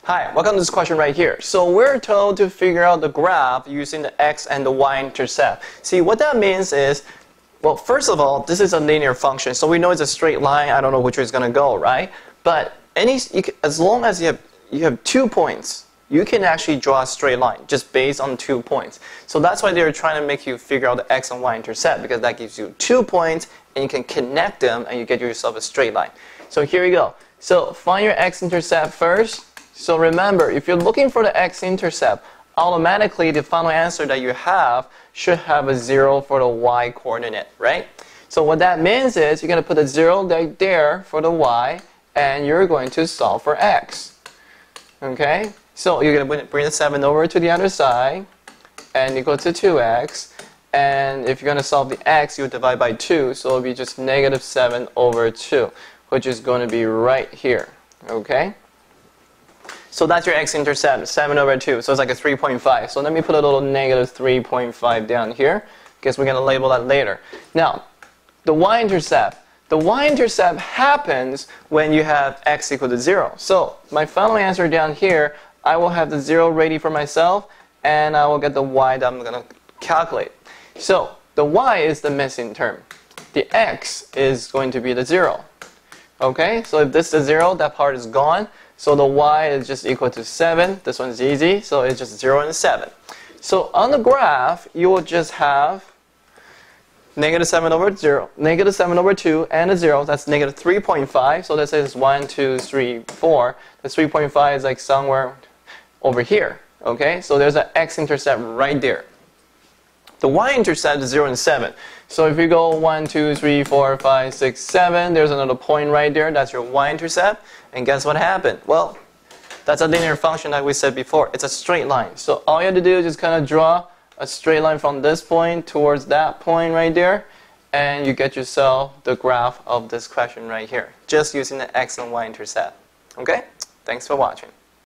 Hi, welcome to this question right here. So we're told to figure out the graph using the x and the y-intercept. See, what that means is, well, first of all, this is a linear function, so we know it's a straight line. I don't know which way it's going to go, right? But as long as you have 2 points, you can actually draw a straight line just based on 2 points. So that's why they're trying to make you figure out the x and y-intercept, because that gives you 2 points and you can connect them and you get yourself a straight line. So here we go. So find your x-intercept first. So remember, if you're looking for the x-intercept, automatically the final answer that you have should have a 0 for the y coordinate, right? So what that means is you're going to put a 0 right there for the y, and you're going to solve for x. Okay? So you're going to bring the 7 over to the other side, and equal to 2x. And if you're going to solve the x, you divide by 2, so it'll be just negative 7 over 2, which is going to be right here. Okay? So that's your x-intercept, 7 over 2. So it's like a 3.5. So let me put a little negative 3.5 down here, because we're going to label that later. Now, the y-intercept. The y-intercept happens when you have x equal to 0. So my final answer down here, I will have the 0 ready for myself, and I will get the y that I'm going to calculate. So the y is the missing term. The x is going to be the 0. Okay, so if this is 0, that part is gone. So the y is just equal to 7. This one's easy, so it's just 0 and 7. So on the graph, you will just have negative 7 over 0, negative 7 over 2, and a 0. That's negative 3.5. So this is 1, 2, 3, 4. The 3.5 is like somewhere over here. Okay, so there's an x-intercept right there. The y-intercept is 0 and 7. So if you go 1, 2, 3, 4, 5, 6, 7, there's another point right there. That's your y-intercept. And guess what happened? Well, that's a linear function like we said before. It's a straight line. So all you have to do is just kind of draw a straight line from this point towards that point right there. And you get yourself the graph of this question right here, just using the x and y-intercept. Okay? Thanks for watching.